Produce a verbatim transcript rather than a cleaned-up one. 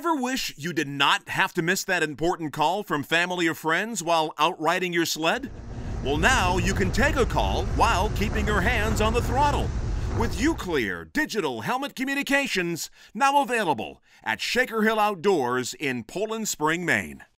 Ever wish you did not have to miss that important call from family or friends while out riding your sled? Well, now you can take a call while keeping your hands on the throttle with Uclear digital helmet communications, now available at Shaker Hill Outdoors in Poland Spring, Maine.